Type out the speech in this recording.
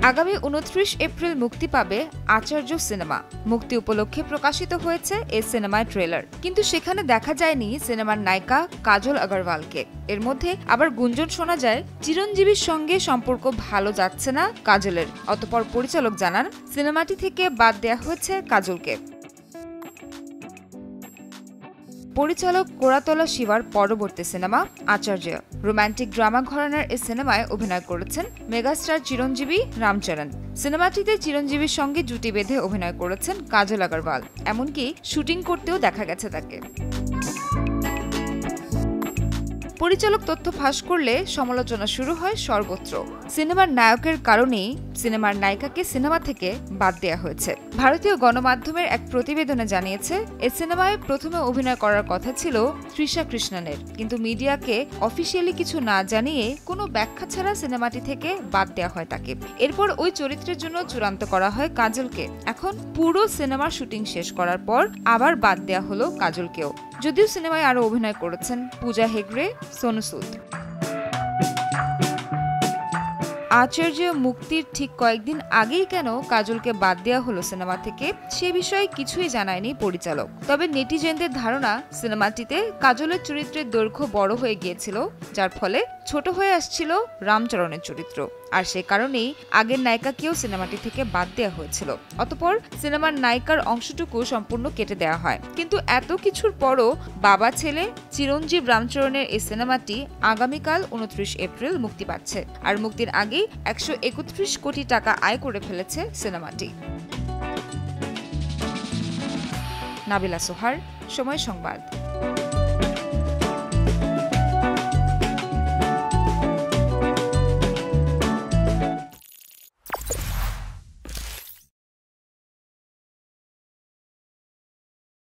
আগামী 29 এপ্রিল মুক্তি পাবে আচার্য সিনেমা। মুক্তি উপলক্ষে প্রকাশিত হয়েছে এই সিনেমার ট্রেলার, কিন্তু সেখানে দেখা যায়নি সিনেমার নায়িকা কাজল আগরওয়ালকে। এর মধ্যে আবার গুঞ্জন শোনা যায় চিরঞ্জীবীর সঙ্গে সম্পর্ক ভালো যাচ্ছে না কাজলের। অতঃপর পরিচালক জানান সিনেমাটি থেকে বাদ দেওয়া হয়েছে কাজলকে। পরিচালক কোরাতলা শিবার পরবর্তী সিনেমা আচার্য। রোমান্টিক ড্রামা ঘরানার এই সিনেমায় অভিনয় করেছেন মেগাস্টার চিরঞ্জীবী, চারান। সিনেমাটিতে চিরঞ্জীবীর সঙ্গে জুটি বেঁধে অভিনয় করেছেন কাজল আগরওয়াল, এমনকি শুটিং করতেও দেখা গেছে তাকে। পরিচালক তথ্য ফাঁস করলে সমালোচনা শুরু হয় সর্বত্র। সিনেমার নায়কের কারণেই সিনেমার নায়িকাকে সিনেমা থেকে বাদ দেওয়া হয়েছে। ভারতীয় গণমাধ্যমের এক প্রতিবেদনে জানিয়েছে এই সিনেমায় প্রথমে অভিনয় করার কথা ছিল তৃষা কৃষ্ণনের, কিন্তু মিডিয়াকে অফিসিয়ালি কিছু না জানিয়ে কোনো ব্যাখ্যা ছাড়া সিনেমাটি থেকে বাদ দেওয়া হয় তাকে। এরপর ওই চরিত্রের জন্য চূড়ান্ত করা হয় কাজলকে। এখন পুরো সিনেমার শুটিং শেষ করার পর আবার বাদ দেওয়া হলো কাজলকেও, যদিও সিনেমায় আরো অভিনয় করেছেন পূজা হেগড়ে, সোনু সুদ। আচার্য মুক্তির ঠিক কয়েকদিন আগেই কেন কাজলকে বাদ দেওয়া হলো সিনেমা থেকে সে বিষয়ে কিছুই জানায়নি পরিচালক। তবে নেটিজেনদের ধারণা সিনেমাটিতে কাজলের চরিত্রের দৈর্ঘ্য বড় হয়ে গিয়েছিল, যার ফলে ছোট হয়ে আসছিল চারণের চরিত্র, আর সে কারণেই আগের নায়িকাকেও সিনেমাটি থেকে বাদ দেওয়া হয়েছিল। অতঃপর সিনেমার নায়িকার অংশটুকু সম্পূর্ণ কেটে দেওয়া হয়। কিন্তু এত কিছুর পরও বাবা ছেলে চিরঞ্জীব রামচরণের এই সিনেমাটি আগামীকাল 29 এপ্রিল মুক্তি পাচ্ছে, আর মুক্তির আগেই 131 কোটি টাকা আয় করে ফেলেছে সিনেমাটি। নাবিলা সোহার, সময় সংবাদ।